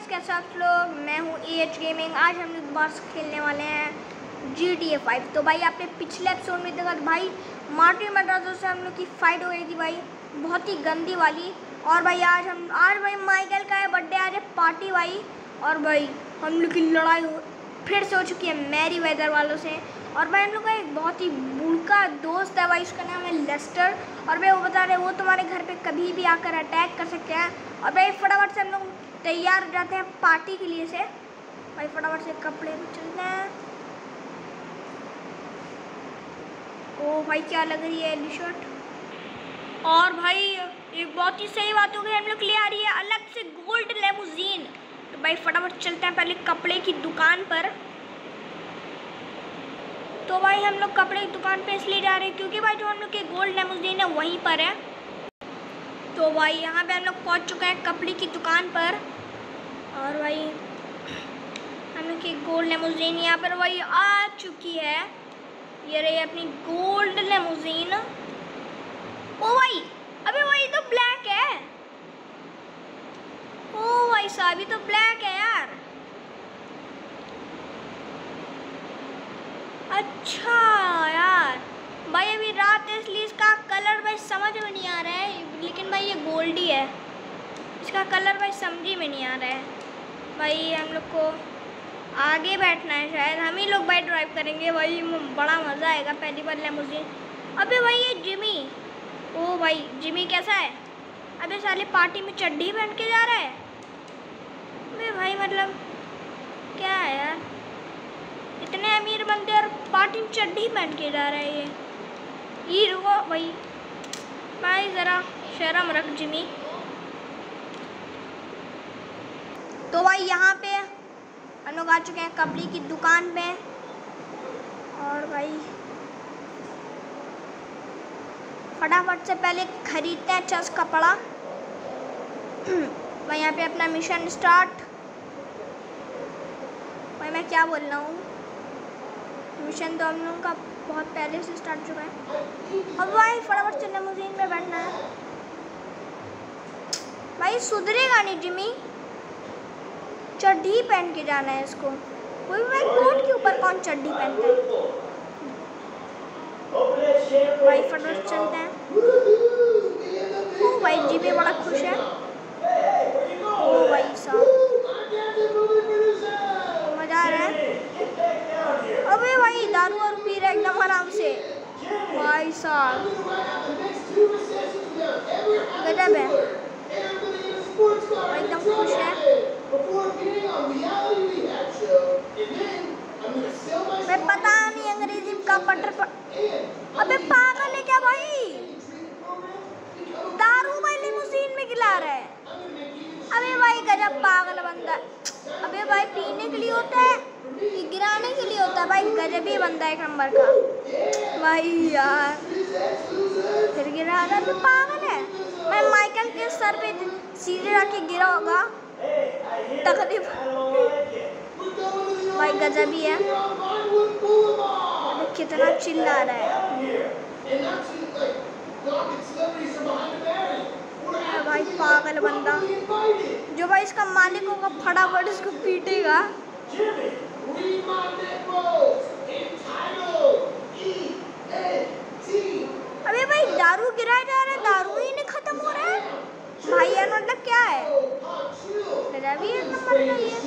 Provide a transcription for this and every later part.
कैसे आप लोग। मैं हूँ AH गेमिंग। आज हम लोग बस खेलने वाले हैं GTA 5। तो भाई आपने पिछले एपिसोड में देखा भाई मार्टिन मड्राजो से हम लोग की फ़ाइट हो गई थी भाई, बहुत ही गंदी वाली। और भाई आज भाई माइकल का है बर्थडे, आज है पार्टी भाई। और भाई हम लोग की लड़ाई फिर से हो चुकी है मैरी वेदर वालों से। और भाई हम लोग का एक बहुत ही बुड़का दोस्त है भाई, उसका नाम है लेस्टर। और भाई वो बता रहे वो तुम्हारे घर पे कभी भी आकर अटैक कर सकते हैं। और भाई फटाफट से हम लोग तैयार हो जाते हैं पार्टी के लिए से। भाई फटाफट से कपड़े भी चलते हैं। ओ भाई क्या लग रही है ये शर्ट। और भाई एक बहुत ही सही बात हो गई, हम लोग ले आ रही है अलग से गोल्ड लेमोजीन। तो भाई फटाफट चलते हैं पहले कपड़े की दुकान पर। तो भाई हम लोग कपड़े की दुकान पे इसलिए जा रहे हैं क्योंकि भाई जो हम लोग के गोल्ड लेमोजीन है वहीं पर है। तो भाई यहाँ पे हम लोग पहुँच चुके हैं कपड़े की दुकान पर। और भाई हम लोग की गोल्ड लेमोजीन यहाँ पर भाई आ चुकी है। ये रही अपनी गोल्ड लेमोजीन। ओ भाई अबे भाई तो ब्लैक है। ओ भाई साहब ये तो ब्लैक है यार। अच्छा यार भाई अभी रात है इसलिए इसका कलर भाई समझ में नहीं आ रहा है, लेकिन भाई ये गोल्ड ही है, इसका कलर भाई समझ में नहीं आ रहा है। भाई हम लोग को आगे बैठना है, शायद हम ही लोग भाई ड्राइव करेंगे भाई, बड़ा मज़ा आएगा पहली बार लेमोजीन। अबे भाई ये जिमी, ओ भाई जिमी कैसा है। अबे साले पार्टी में चड्डी पहन के जा रहा है। अबे भाई मतलब क्या है यार, इतने अमीर बंदे और पार्टी में चड्डी पहन के जा रहा है ये रुको भाई ज़रा शर्म रख जिमी। तो भाई यहाँ पे हम लोग आ चुके हैं कपड़े की दुकान पे। और भाई फटाफट से पहले खरीदते हैं अच्छा कपड़ा। भाई यहाँ पे अपना मिशन स्टार्ट। भाई मैं क्या बोल रहा हूँ, मिशन तो हम लोगों का बहुत पहले से स्टार्ट चुका है। अब भाई फटाफट से लेमोजीन में बैठना है। भाई सुधरेगा नहीं जिमी, चड्डी पहन के जाना है इसको। कोई भाई कोट के ऊपर कौन चड्डी पहनता है। भाई फटाफट चलते हैं। ओ भाई जिमी बड़ा खुश है। ओ भाई साहब मजा आ रहा है। अबे भाई दारू वारू पी रहा है एकदम आराम से। भाई साहब गजब है, एकदम खुश है। मैं पता नहीं अंग्रेजी का पटर पर। अबे पागल है क्या भाई, दारू भाई लिमोजीन में गिला रहा है। अबे भाई गजब पागल बंदा। अबे भाई पीने के लिए होता है कि गिराने के लिए होता है। भाई गजब ही बंदा एक नंबर का भाई यार, फिर गिरा रहा तो पागल है। मैं माइकल के सर पे सीधे रख गिरा होगा तकरीबन। भाई गजब ही है, अबे कितना चिल्ला रहा है भाई पागल बंदा। जो भाई इसका मालिक होगा फटाफट इसको पीटेगा। अबे भाई दारू गिराया जा रहा है, दारू ही नहीं खत्म हो रहा है भाई यार, मतलब क्या है भी एक नंबर का ये।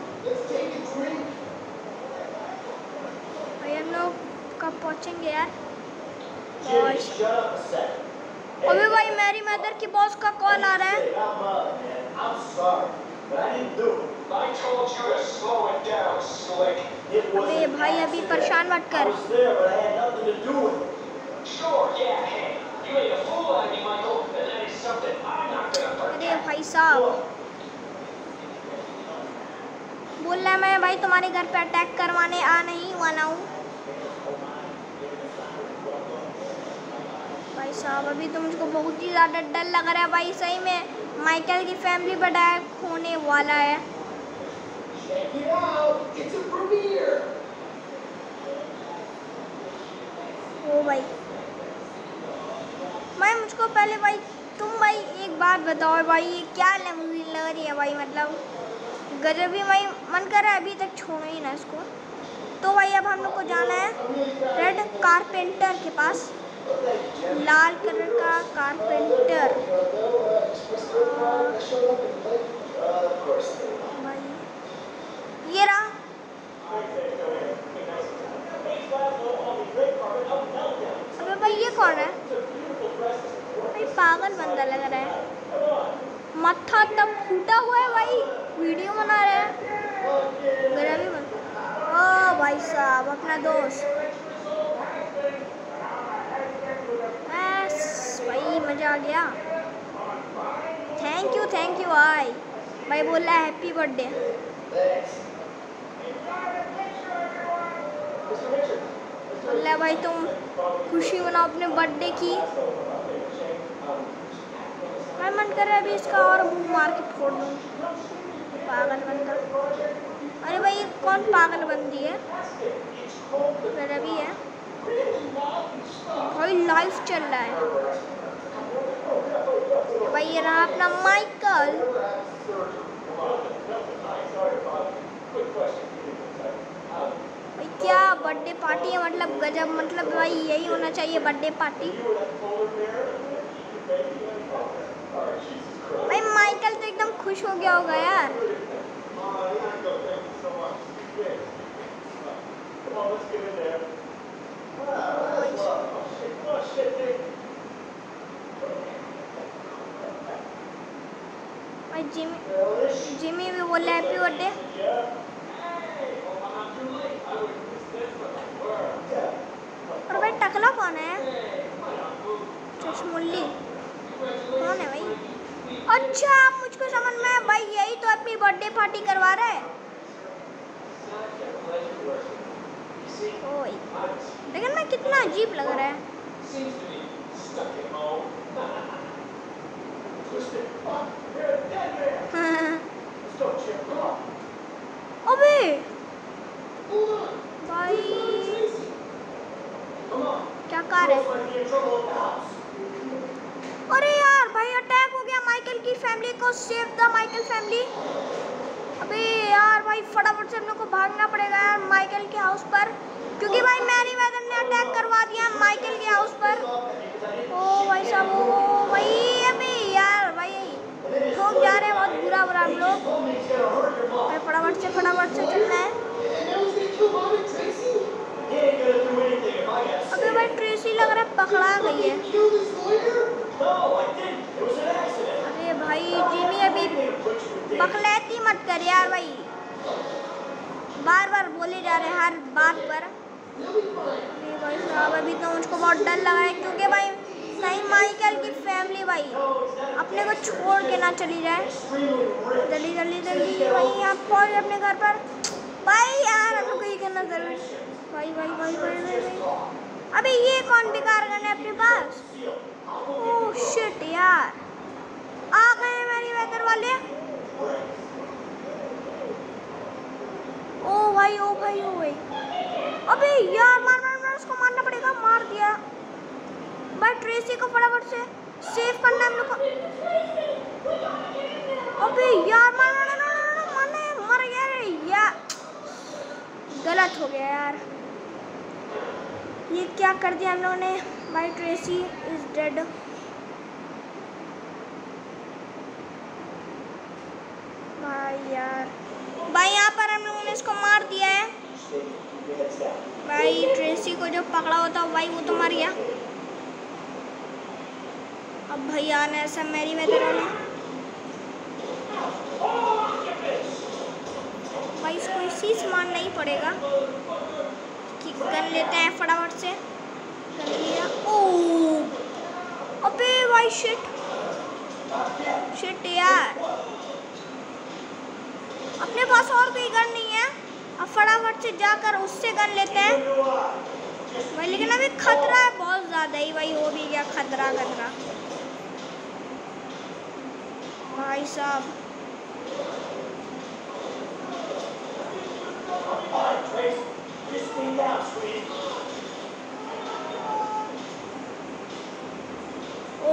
भाई हम लोग कब पहुंचेंगे यार। अबे भाई मैरी मदर की बॉस का कॉल आ रहा है। अबे भाई अभी परेशान मत कर। अरे भाई साहब बोल रहा है मैं भाई तुम्हारे घर पे अटैक करवाने आ नहीं वाला हूँ। भाई साहब अभी तो मुझको बहुत ही ज़्यादा डर लग रहा है भाई, सही में माइकल की फैमिली पर अटैक होने वाला है। ओ भाई मुझको पहले भाई तुम भाई एक बात बताओ भाई, ये क्या लेमोजीन लग रही है भाई, मतलब गजब भी भाई मन कर रहा है अभी तक छोड़ो ही ना इसको। तो भाई अब हम लोग को जाना है रेड कारपेंटर के पास, लाल कलर का कारपेंटर। भाई ये रहा। अबे भाई ये कौन है भाई? पागल बंदा लग रहा है, मत्था तब फूटा हुआ है भाई, वीडियो बना रहे हैं। गजब ही बंदा। ओ भाई साहब अपना दोस्त। भाई मजा आ गया। थैंक यू भाई बोल रहा है हैप्पी बर्थडे। बोल रहा है भाई तुम खुशी मनाओ अपने बर्थडे की। भाई मन कर रहा है अभी इसका और मुंह मार के फोड़ दूँ। पागल बंदा। अरे भाई ये कौन पागल बंदी है? मेरा भी है भाई, लाइव चल रहा है भाई। ये रहा अपना माइकल। भाई क्या बर्थडे पार्टी है, मतलब गजब, मतलब भाई यही होना चाहिए बर्थडे पार्टी। भाई माइकल तो एकदम खुश हो गया होगा यार। भाई जिमी भी बोल रहा है हैप्पी बर्थडे। और भाई टकला कौन है? चश्मुल्ली कौन है भाई? अच्छा मुझको समझ में है भाई, यही तो अपनी बर्थडे पार्टी करवा रहा है। ओए लेकिन मैं कितना अजीब लग रहा है। अबे भाई क्या कार है? अरे यार भाई अटैक हो गया माइकल की फैमिली को, सेव द माइकल फैमिली। अबे यार भाई फटाफट से हम लोग को भागना पड़ेगा यार माइकल के हाउस पर, क्योंकि भाई मैरी वेदर ने अटैक करवा दिया माइकल के हाउस पर। ओ भाई साहब, ओ भाई अबे यार भाई ठोक जा रहे हैं बहुत बुरा हम लोग। भाई फटाफट से चलना है। अबे भाई ट्रेसी लग रहा है पकड़ा गई है। अरे भाई जिमी अभी बकलैती मत कर यार भाई, बार बोले जा रहे हैं हर बात पर। अरे भाई साहब अभी तो मुझको बहुत डर लगा है, क्योंकि भाई कहीं माइकल की फैमिली भाई अपने को छोड़ के ना चली जाए। जल्दी भाई आप पहुँच अपने घर पर। भाई यार हम लोग को ये करना जरूरी। भाई अबे ये कौन बेकार करने अपने पास? ओह शिट यार, आ गए हैं मेरी वेदर वाले। ओ भाई अबे यार मार उसको मारना पड़ेगा। मार दिया भाई। ट्रेसी को फटाफट से सेव करना है हम लोग को। अबे यार मर गया रे यार, गलत हो गया यार, ये क्या कर दिया हम लोगों ने। भाई ट्रेसी इज डेड। भाई यार भाई यहाँ पर हम लोगों ने इसको मार दिया है भाई। ट्रेसी को जो पकड़ा होता भाई वो तो मर गया। अब भैया ने ऐसा मेरी वेदर वाला भाई इसको इसी से मारना ही पड़ेगा। कि कर लेते हैं फटाफट से। कर लिया। ओह अबे भाई शिट यार, अपने पास और कोई गन नहीं है। अब फटाफट से जाकर उससे गन लेते हैं भाई। लेकिन अभी खतरा है बहुत ज़्यादा ही भाई, हो भी गया खतरा भाई साहब।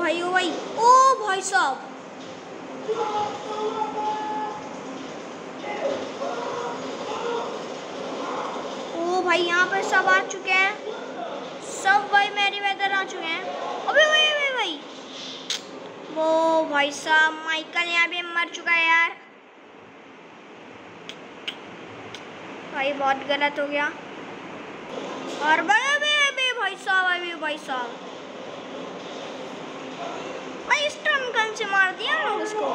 ओ भाई साहब भाई यहाँ पे सब आ चुके हैं, सब भाई मेरी वेदर आ चुके हैं। अबे भाई भाई भाई वो भाई साहब माइकल यहाँ पे मर चुका है यार। भाई बहुत गलत हो गया। और भाई साहब भाई साहब भाई स्टन गन से मार दिया हम लोग उसको।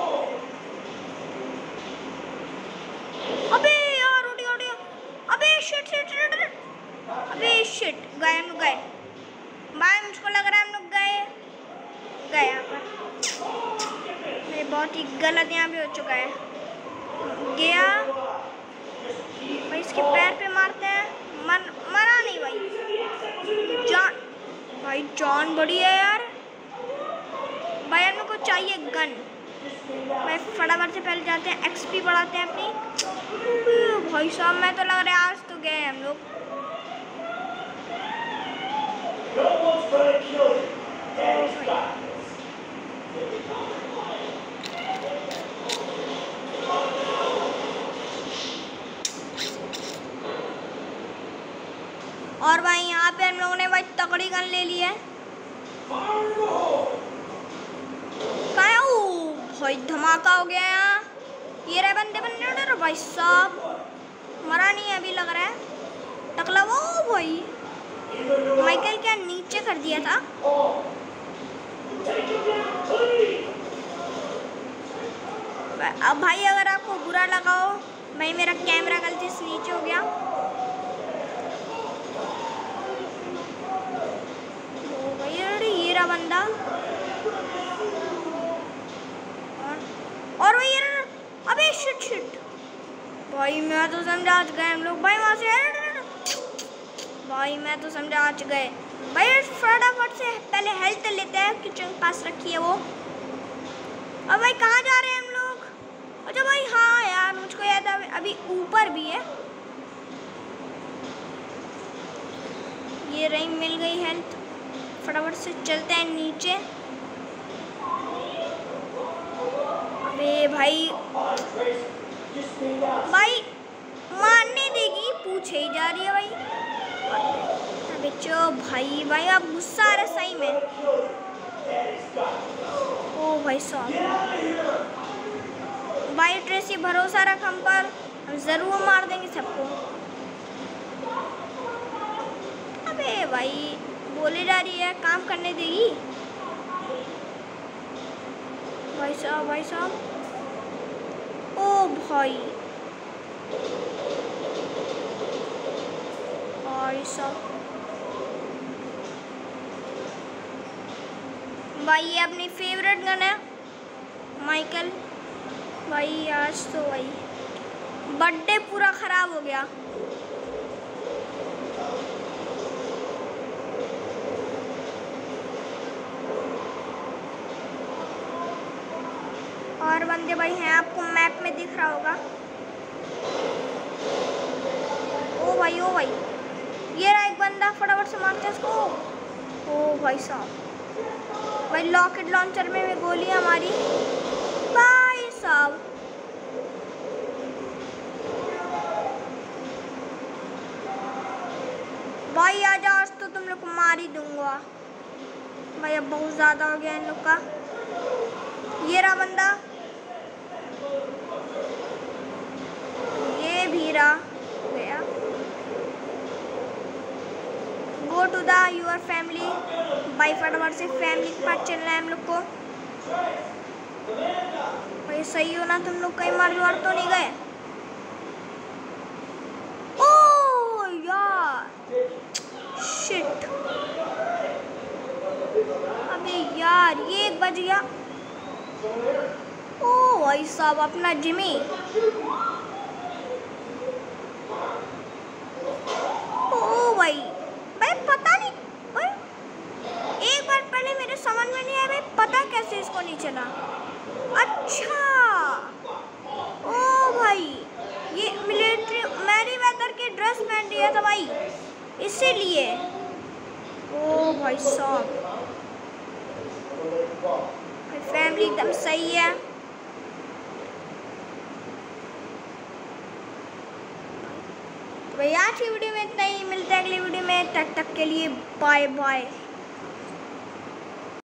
अबे यार उड़ गया। अबे शिट गए हम लोग, गए भाई। मुझको लग रहा है हम लोग गए यहाँ पर। ये बहुत ही गलत यहाँ पे हो चुका है। गया भाई, इसके पैर पे मारते हैं। मरा नहीं भाई। जान बड़ी है यार। भाई हम लोग को चाहिए गन। भाई फटाफट से पहले जाते हैं, एक्सपी बढ़ाते हैं अपनी। भाई साहब मैं तो लग रहा है आज तो गए हम लोग। और भाई यहाँ पे हम लोगों ने भाई तगड़ी गन ले ली है। भाई धमाका हो गया यहाँ। ये रहे बंदे डर भाई साहब। मरा नहीं अभी लग रहा है टकला। वो भाई माइकल क्या नीचे कर दिया था। अब भाई अगर आपको बुरा लगा हो, भाई मेरा कैमरा गलती से नीचे हो गया। ये रहा बंदा। और भाई अबे शिट भाई मैं तो समझा आज गए हम लोग। भाई वहाँ से भाई मैं तो समझा आज गए। भाई फटाफट से पहले हेल्थ लेते हैं, किचन पास रखी है वो। अब भाई कहाँ जा रहे हैं हम लोग? अच्छा भाई हाँ यार मुझको याद है अभी ऊपर भी है। ये रही, मिल गई हेल्थ। फटाफट से चलते हैं नीचे। अबे भाई मारने देगी, पूछे ही जा रही है भाई। अबे चो भाई आप गुस्सा आ रहा है सही में। ओ भाई साहब भाई ट्रेसी भरोसा रख हम पर, हम जरूर मार देंगे सबको। अबे भाई बोले जा रही है, काम करने देगी। भाई साहब ओ भाई साहब भाई ये अपनी फेवरेट गन है माइकल। भाई आज तो भाई बर्थडे पूरा खराब हो गया। और बंदे भाई हैं, आपको मैप में दिख रहा होगा। ओ भाई ये रहा एक बंदा, फटाफट से मारते हैं इसको। ओ भाई साहब भाई लॉकेट लॉन्चर में गोली हमारी। भाई साहब भाई आज तो तुम लोग को मार ही दूंगा। भाई अब बहुत ज़्यादा हो गया इन लोग का। ये रहा बंदा, ये भी रहा गया। Go to the your family. भाई फटाफट से फैमिली के पास चलना है हम लोग को। भाई सही हो ना, तुम लोग कहीं मार तो नहीं गए? ओ यार शिट, अबे यार ये एक बज गया। ओ भाई साहब अपना जिमी। ओ भाई पता नहीं भाई, एक बार पहले मेरे समझ में नहीं आया भाई, पता कैसे इसको नहीं चला। अच्छा ओ भाई ये मिलिट्री मैरी वेदर की ड्रेस पहन लिया था भाई, इसीलिए। ओ भाई साहब फैमिली एकदम सही है। भाई आज की वीडियो में इतना ही, मिलते हैं अगली वीडियो में, तब तक के लिए बाय बाय।